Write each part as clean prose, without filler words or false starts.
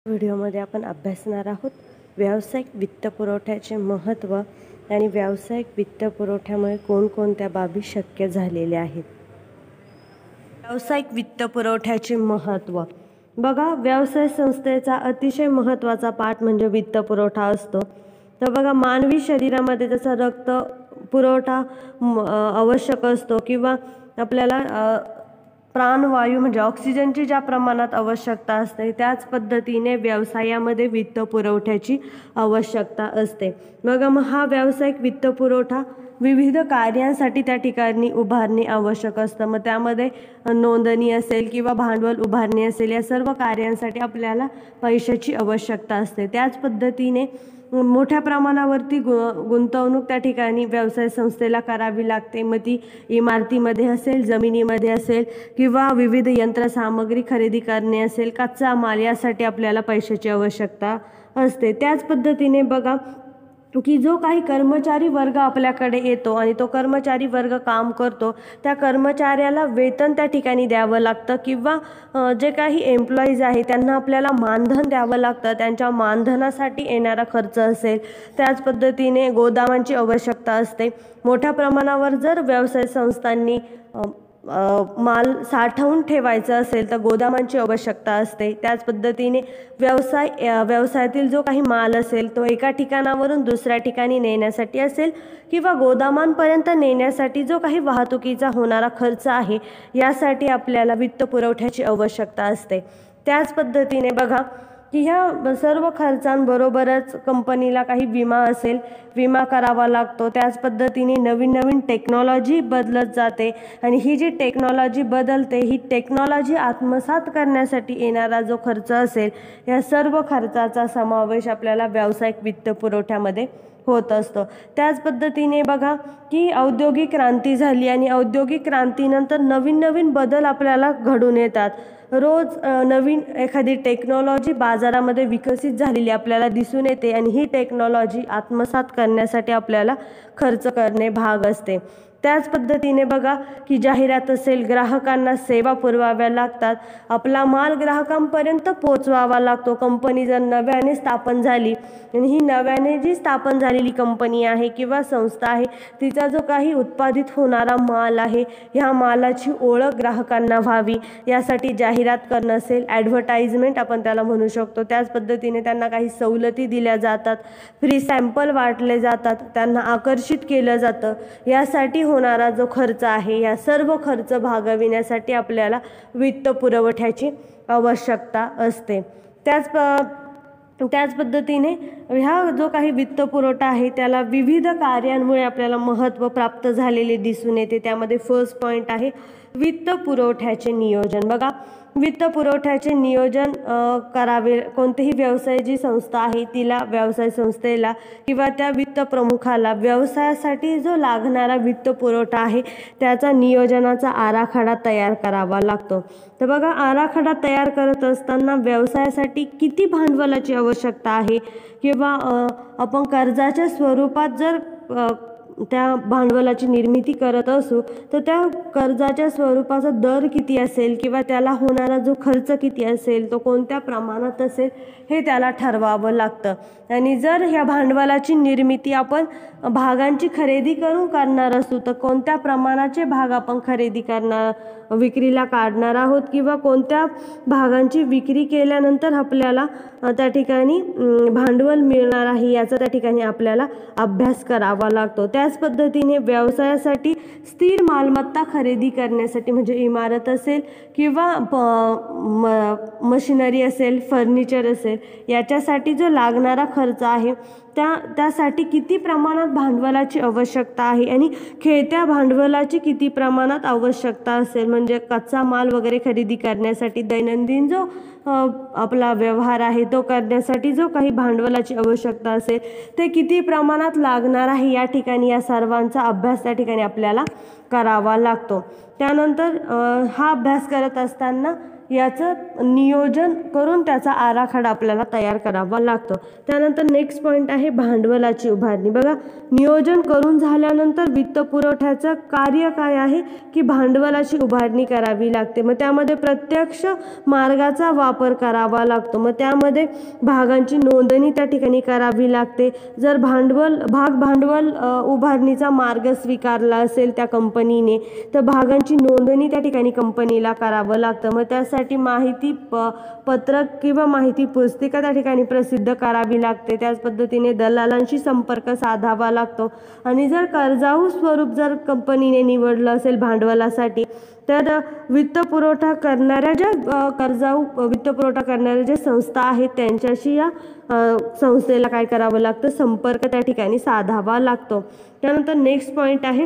व्हिडिओमध्ये आपण अभ्यासणार आहोत व्यावसायिक वित्तपुरवठ्याचे महत्त्व आणि व्यावसायिक वित्तपुरवठ्यामुळे कोणकोणत्या बाबी शक्य झालेल्या आहेत। व्यावसायिक वित्तपुरवठ्याचे महत्त्व बघा, व्यवसाय संस्थेचा अतिशय महत्त्वाचा पाठ म्हणजे वित्तपुरवठा असतो। तर बघा, मानवी शरीरामध्ये जसा रक्त पुरवठा आवश्यक असतो किंवा आपल्याला प्राणवायू म्हणजे ऑक्सिजनची ज्या प्रमाणात आवश्यकता असते त्याच पद्धतीने व्यवसायामध्ये वित्तपुरवठ्याची आवश्यकता असते। मग हा व्यावसायिक वित्तपुरवठा विविध कार्यांसाठी त्या ठिकाणी उभारणे आवश्यक असतं। मग त्यामध्ये नोंदणी असेल किंवा भांडवल उभारणी असेल, या सर्व कार्यांसाठी आपल्याला पैशाची आवश्यकता असते। त्याच पद्धतीने मोठ्या प्रमाणावरती गुंतवणूक त्या ठिकाणी व्यवसाय संस्थेला करावी लागते। मग ती इमारतीमध्ये असेल, जमिनीमध्ये असेल किंवा विविध यंत्रसामग्री खरेदी करणे असेल, कच्चा माल, यासाठी आपल्याला पैशाची आवश्यकता असते। त्याच पद्धतीने बघा की जो काही कर्मचारी वर्ग आपल्याकडे येतो आणि तो कर्मचारी वर्ग काम करतो, त्या कर्मचाऱ्याला वेतन त्या ठिकाणी द्यावं लागतं किंवा जे काही एम्प्लॉईज आहे त्यांना आपल्याला मानधन द्यावं लागतं, त्यांच्या मानधनासाठी येणारा खर्च असेल। त्याच पद्धतीने गोदामांची आवश्यकता असते। मोठ्या प्रमाणावर जर व्यवसाय संस्थांनी माल साठवून ठेवायचा असेल तर गोदामांची आवश्यकता असते। त्याच पद्धतीने व्यवसायातील जो काही माल असेल तो एका ठिकाणावरून दुसऱ्या ठिकाणी नेण्यासाठी असेल किंवा गोदामांपर्यंत नेण्यासाठी जो काही वाहतुकीचा होणारा खर्च आहे, यासाठी आपल्याला वित्तपुरवठ्याची आवश्यकता असते। त्याच पद्धतीने बघा की ह्या सर्व खर्चांबरोबरच कंपनीला काही विमा असेल, विमा करावा लागतो। त्याच पद्धतीने नवीन नवीन टेक्नॉलॉजी बदलत जाते आणि ही जी टेक्नॉलॉजी बदलते, ही टेक्नॉलॉजी आत्मसात करण्यासाठी येणारा जो खर्च असेल, या सर्व खर्चाचा समावेश आपल्याला व्यावसायिक वित्तपुरवठ्यामध्ये होत असतो। त्याच पद्धतीने बघा की औद्योगिक क्रांती झाली आणि औद्योगिक क्रांतीनंतर नवीन नवीन बदल आपल्याला घडून येतात। रोज नवीन एखादी टेक्नॉलॉजी बाजारामध्ये विकसित झालेली आपल्याला दिसून येते आणि ही टेक्नॉलॉजी आत्मसात करण्यासाठी आपल्याला खर्च करणे भाग असते। त्याच पद्धतीने बघा की जाहिरात असेल, ग्राहकांना सेवा पुरवाव्या लागतात, आपला माल ग्राहकांपर्यंत पोहोचवावा लागतो। कंपनी जर नव्याने स्थापन झाली आणि ही नव्याने जी स्थापन झालेली कंपनी आहे किंवा संस्था आहे, तिचा जो काही उत्पादित होणारा माल आहे, ह्या मालाची ओळख ग्राहकांना व्हावी, यासाठी जाहिरात करणं असेल, ॲडव्हर्टाइजमेंट आपण त्याला म्हणू शकतो। त्याच पद्धतीने त्यांना काही सवलती दिल्या जातात, फ्री सॅम्पल वाटले जातात, त्यांना आकर्षित केलं जातं। यासाठी होणारा जो खर्च आहे, या सर्व खर्च भागविण्यासाठी आपल्याला वित्तपुरवठ्याची आवश्यकता असते। त्याच पद्धतीने ह्या जो काही वित्तपुरवठा आहे त्याला विविध कार्यांमुळे आपल्याला महत्त्व प्राप्त झालेले दिसून येते। त्यामध्ये फर्स्ट पॉईंट आहे वित्तपुरवठ्याचे नियोजन। बघा, वित्तपुरवठ्याचे नियोजन करावे कोणतेही व्यवसाय जी संस्था आहे तिला, व्यवसाय संस्थेला किंवा त्या वित्त प्रमुखाला व्यवसायासाठी जो लागणारा वित्तपुरवठा आहे त्याचा नियोजनाचा आराखडा तयार करावा लागतो। तर बघा, आराखडा तयार करत असताना व्यवसायासाठी किती भांडवलाची आवश्यकता आहे किंवा आपण कर्जाच्या स्वरूपात जर त्या भांडवलाची निर्मिती करत असू तर त्या कर्जाच्या स्वरूपाचा दर किती असेल किंवा त्याला होणारा जो खर्च किती असेल, तो कोणत्या प्रमाणात असेल, हे त्याला ठरवावं लागतं। आणि जर ह्या भांडवलाची निर्मिती आपण भागांची खरेदी करून करणार असू तर कोणत्या प्रमाणाचे भाग आपण खरेदी करणार, विक्रीला काढणार आहोत किंवा कोणत्या भागांची विक्री केल्यानंतर आपल्याला त्या ठिकाणी भांडवल मिळणार आहे, याचा त्या ठिकाणी आपल्याला अभ्यास करावा लागतो। त्याच पद्धतीने व्यवसायासाठी स्थिर मालमत्ता खरेदी करण्यासाठी म्हणजे इमारत असेल किंवा मशिनरी असेल, फर्निचर असेल, याच्यासाठी जो लागणारा खर्च आहे त्यासाठी किती प्रमाणात भांडवलाची आवश्यकता आहे आणि खेळत्या भांडवलाची किती प्रमाणात आवश्यकता असेल, म्हणजे कच्चा माल वगैरे खरेदी करण्यासाठी, दैनंदिन जो आपला व्यवहार आहे तो करण्यासाठी जो काही भांडवलाची आवश्यकता असेल ते किती प्रमाणात लागणार आहे, या ठिकाणी या सर्वांचा अभ्यास त्या ठिकाणी आपल्याला करावा लागतो। त्यानंतर हा अभ्यास करत असताना याचं नियोजन करून त्याचा आराखडा आपल्याला तयार करावा लागतो. त्यानंतर नेक्स्ट पॉईंट आहे भांडवलाची उभारणी. बघा, नियोजन करून झाल्यानंतर वित्तपुरवठ्याचं कार्य काय आहे की भांडवलाची उभारणी करावी लागते. मग त्यामध्ये प्रत्यक्ष मार्गाचा वापर करावा लागतो. मग त्यामध्ये भागांची नोंदणी त्या ठिकाणी करावी लागते. जर भांडवल उभारणीचा मार्ग स्वीकारला असेल त्या कंपनीने तर भागांची नोंदणी त्या ठिकाणी कंपनीला करावं लागतं. मग त्यासाठी माहिती पत्रक किंवा माहिती पुस्तिका त्या ठिकाणी प्रसिद्ध करावी लागते. त्याच पद्धतीने दलालांशी संपर्क साधावा लागतो. आणि जर कर्जाऊ स्वरूप जर कंपनीने निवडलं असेल भांडवलासाठी तर वित्तपुरवठा करणाऱ्या ज्या संस्था आहेत त्यांच्याशी या संस्थेला काय करावं लागतं, संपर्क त्या ठिकाणी साधावा लागतो. त्यानंतर नेक्स्ट पॉईंट आहे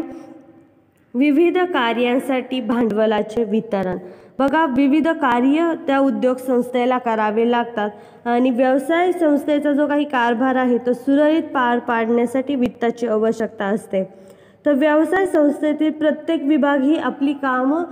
विविध कार्यांसाठी भांडवलाचे वितरण. बघा, विविध कार्य त्या उद्योग संस्थेला करावे लागतात आणि व्यवसाय संस्थेचा जो काही कारभार आहे तो सुरळीत पार पाडण्यासाठी वित्ताची आवश्यकता असते. तर व्यवसाय संस्थेतील प्रत्येक विभाग ही आपली कामं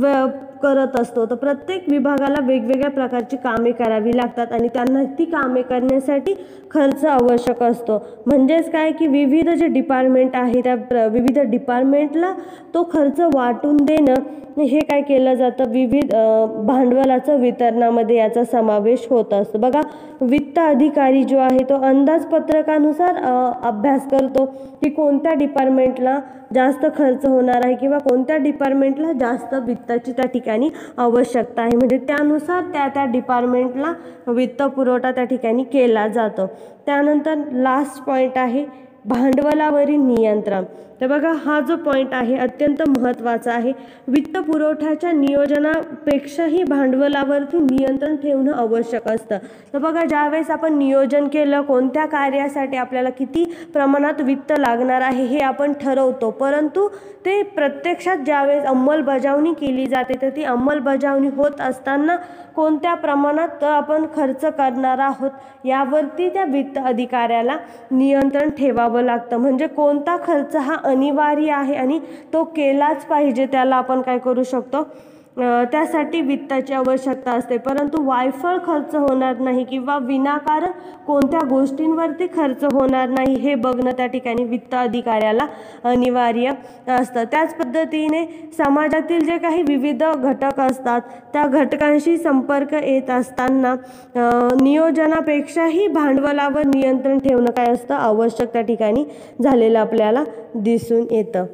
करत असतो. तर प्रत्येक विभागाला वेगवेगळ्या प्रकारची कामे करावी लागतात आणि त्यांना ती कामे करण्यासाठी खर्च आवश्यक असतो. म्हणजेच काय की विविध जे डिपार्टमेंट आहे त्या विविध डिपार्टमेंटला तो खर्च वाटून देणं हे काय केलं जातं, विविध भांडवलाचं वितरणामध्ये याचा समावेश होत असतो. बघा, वित्त अधिकारी जो आहे तो अंदाजपत्रकानुसार अभ्यास करतो की कोणत्या डिपार्टमेंटला जास्त खर्च होणार आहे किंवा कोणत्या डिपार्टमेंटला जास्त वित्ताची त्या ठिकाणी आवश्यकता आहे. म्हणजे त्यानुसार त्या डिपार्टमेंटला वित्तपुरवठा त्या ठिकाणी केला जातो. त्यानंतर लास्ट पॉईंट आहे भांडवलावरील नियंत्रण. तर बघा, हा जो पॉईंट आहे अत्यंत महत्त्वाचा आहे. वित्तपुरवठ्याच्या नियोजनापेक्षाही भांडवलावरती नियंत्रण ठेवणं आवश्यक असतं. तर बघा, ज्यावेळेस आपण नियोजन केलं कोणत्या कार्यासाठी आपल्याला किती प्रमाणात वित्त लागणार आहे हे आपण ठरवतो, परंतु ते प्रत्यक्षात ज्यावेळेस अंमलबजावणी केली जाते तर ती अंमलबजावणी होत असताना कोणत्या प्रमाणात आपण खर्च करणार आहोत यावरती त्या वित्त अधिकाऱ्याला नियंत्रण ठेवावं लागतं. म्हणजे कोणता खर्च हा अनिवार्य आहे आणि तो केलाच पाहिजे त्याला आपण काय करू शकतो, त्यासाठी वित्ताची आवश्यकता असते. परंतु वायफळ खर्च होणार नाही किंवा विनाकारण कोणत्या गोष्टींवरती खर्च होणार नाही हे बघणं त्या ठिकाणी वित्त अधिकाऱ्याला अनिवार्य असतं. त्याच पद्धतीने समाजातील जे काही विविध घटक असतात त्या घटकांशी संपर्क येत असताना नियोजनापेक्षाही भांडवलावर नियंत्रण ठेवणं काय असतं, आवश्यक त्या ठिकाणी झालेलं आपल्याला दिसून येतं.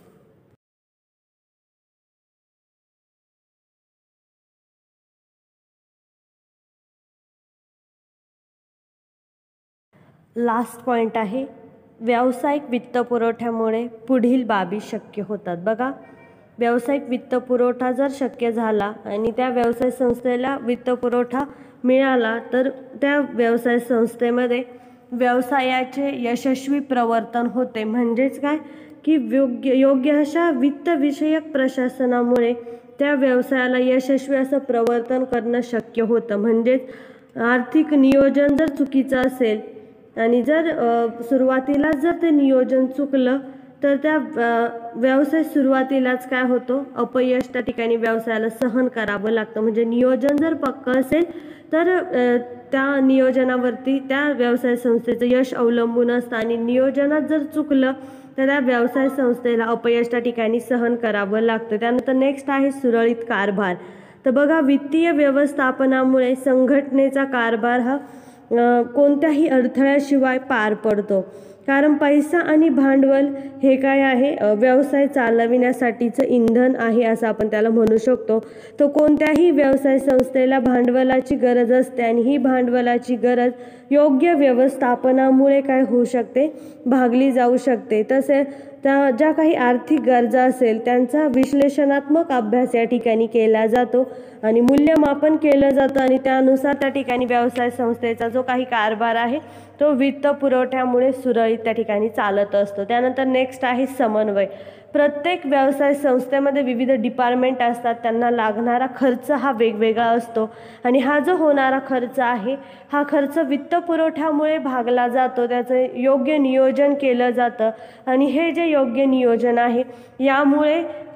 लास्ट पॉईंट आहे व्यावसायिक वित्तपुरवठ्यामुळे पुढील बाबी शक्य होतात. बघा, व्यावसायिक वित्तपुरवठा जर शक्य झाला आणि त्या व्यवसाय संस्थेला वित्तपुरवठा मिळाला तर त्या व्यवसाय संस्थेमध्ये व्यवसायाचे यशस्वी प्रवर्तन होते. म्हणजेच काय की योग्य अशा वित्तविषयक प्रशासनामुळे त्या व्यवसायाला यशस्वी असं प्रवर्तन करणं शक्य होतं. म्हणजेच आर्थिक नियोजन जर चुकीचं असेल आणि जर सुरुवातीला जर ते नियोजन चुकलं तर त्या व्यवसाय सुरुवातीलाच काय होतो, अपयश त्या ठिकाणी व्यवसायाला सहन करावं लागतं. म्हणजे नियोजन जर पक्कं असेल तर त्या नियोजनावरती त्या व्यवसाय संस्थेचं यश अवलंबून असतं आणि नियोजनात जर चुकलं तर त्या व्यवसाय संस्थेला अपयश त्या ठिकाणी सहन करावं लागतं. त्यानंतर नेक्स्ट आहे सुरळीत कारभार. तर बघा, वित्तीय व्यवस्थापनामुळे संघटनेचा कारभार हा कोणत्याही अडथळ्याशिवाय पार पडतो. कारण पैसा आणि भांडवल हे काय आहे, व्यवसाय चालविण्यासाठीचं इंधन आहे असं आपण त्याला म्हणू शकतो. तो कोणत्याही व्यवसाय संस्थेला भांडवलाची गरज असते आणि ही भांडवलाची गरज योग्य व्यवस्थापनामुळे काय होऊ शकते, भागली जाऊ शकते. तसेच त्या ज्या काही आर्थिक गरजा असेल त्यांचा विश्लेषणात्मक अभ्यास या ठिकाणी केला जातो आणि मूल्यमापन केलं जातं आणि त्यानुसार त्या ठिकाणी व्यवसाय संस्थेचा जो काही कारभार आहे तो वित्त पुरवठ्यामुळे सुरळीत त्या ठिकाणी चालत असतो. त्यानंतर नेक्स्ट आहे समन्वय. प्रत्येक व्यवसाय संस्थेमध्ये विविध डिपार्टमेंट असतात, त्यांना लागणारा खर्च हा वेगवेगळा असतो आणि हा जो होणारा खर्च आहे हा खर्च वित्तपुरवठ्यामुळे भागला जातो. त्याचं योग्य नियोजन केलं जातं आणि हे जे योग्य नियोजन आहे यामुळे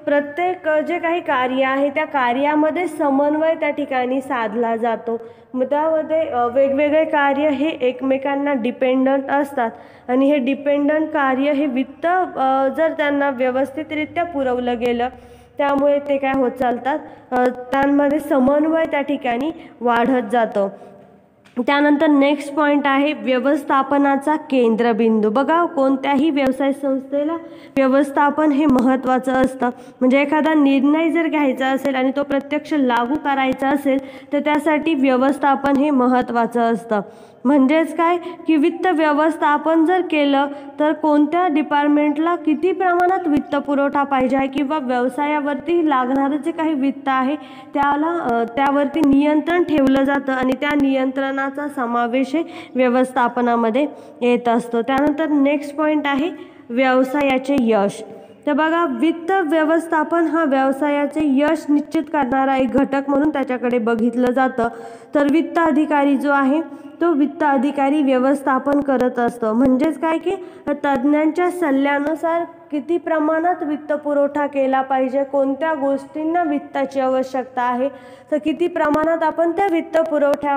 प्रत्येक जे काही कार्य आहे त्या कार्यामध्ये समन्वय त्या ठिकाणी साधला जातो. मग त्यामध्ये वेगवेगळे कार्य हे एकमेकांना डिपेंडंट असतात आणि हे डिपेंडंट कार्य हे वित्त जर त्यांना व्यवस्थितरित्या पुरवलं गेलं त्यामुळे ते काय होत चालतात, त्यांमध्ये समन्वय त्या ठिकाणी वाढत जातो. त्यानंतर नेक्स्ट पॉईंट आहे व्यवस्थापनाचा केंद्रबिंदू. बघा, कोणत्याही व्यवसाय संस्थेला व्यवस्थापन हे महत्त्वाचं असतं. म्हणजे एखादा निर्णय जर घ्यायचा असेल आणि तो प्रत्यक्ष लागू करायचा असेल तर त्यासाठी व्यवस्थापन हे महत्त्वाचं असतं. म्हणजेच काय की वित्त व्यवस्थापन जर केलं तर कोणत्या डिपार्टमेंटला किती प्रमाणात वित्त पुरवठा पाहिजे आहे किंवा व्यवसायावरती लागणारं जे काही वित्त आहे त्यावरती नियंत्रण ठेवलं जातं आणि त्या नियंत्रणाचा समावेश हे व्यवस्थापनामध्ये येत असतो. त्यानंतर नेक्स्ट पॉईंट आहे व्यवसायाचे यश. तर बघा, वित्त व्यवस्थापन हा व्यवसायाचे यश निश्चित करणारा एक घटक म्हणून त्याच्याकडे बघितलं जातं. तर वित्त अधिकारी जो आहे तो वित्त अधिकारी व्यवस्थापन करत असतो. म्हणजेच काय की तज्ज्ञांच्या सल्ल्यानुसार किती प्रमाणात वित्त पुरवठा केला पाहिजे, कोणत्या गोष्टींना वित्ताची आवश्यकता आहे, तर किती प्रमाणात आपण त्या वित्त पुरवठ्या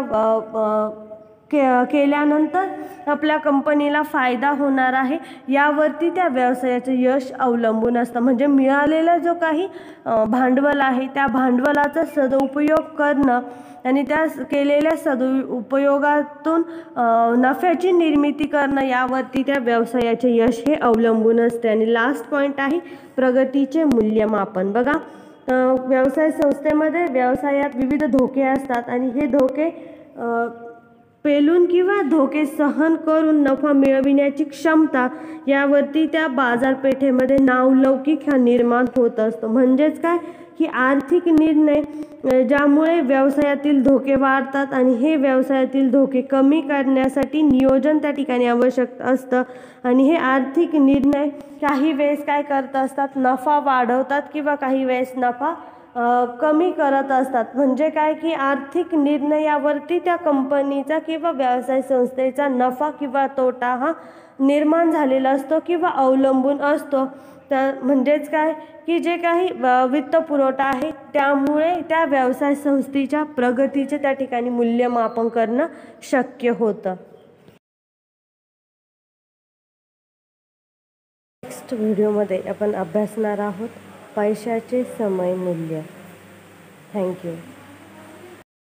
केल्यानंतर आपल्या कंपनीला फायदा होणार आहे यावरती त्या व्यवसायाचे यश अवलंबून असतं. म्हणजे मिळालेला जो काही भांडवल आहे त्या भांडवलाचा सदुपयोग करणं आणि त्या केलेल्या सदुपयोगातून नफ्याची निर्मिती करणं यावरती त्या व्यवसायाचे यश हे अवलंबून असते. आणि लास्ट पॉईंट आहे प्रगतीचे मूल्यमापन. बघा, व्यवसाय संस्थेमध्ये व्यवसायात विविध धोके असतात आणि हे धोके पेलून किंवा धोके सहन करून नफा मिळविण्याची क्षमता यावरती त्या बाजारपेठेमध्ये नावलौकिक हा निर्माण होत असतो. म्हणजेच काय की आर्थिक निर्णय ज्यामुळे व्यवसायातील धोके वाढतात आणि हे व्यवसायातील धोके कमी करण्यासाठी नियोजन त्या ठिकाणी आवश्यक असतं. आणि हे आर्थिक निर्णय काही वेळेस काय करत असतात, नफा वाढवतात किंवा काही वेळेस नफा कमी करत असतात. म्हणजे काय की आर्थिक निर्णयावरती त्या कंपनीचा किंवा व्यवसाय संस्थेचा नफा किंवा तोटा हा निर्माण झालेला असतो किंवा अवलंबून असतो. तर म्हणजेच काय की जे काही वित्त पुरवठा आहे त्यामुळे त्या व्यवसाय संस्थेच्या प्रगतीचे त्या ठिकाणी मूल्यमापन करणं शक्य होतं. नेक्स्ट व्हिडिओमध्ये आपण अभ्यासणार आहोत पैशाचे समय मूल्य. थँक्यू.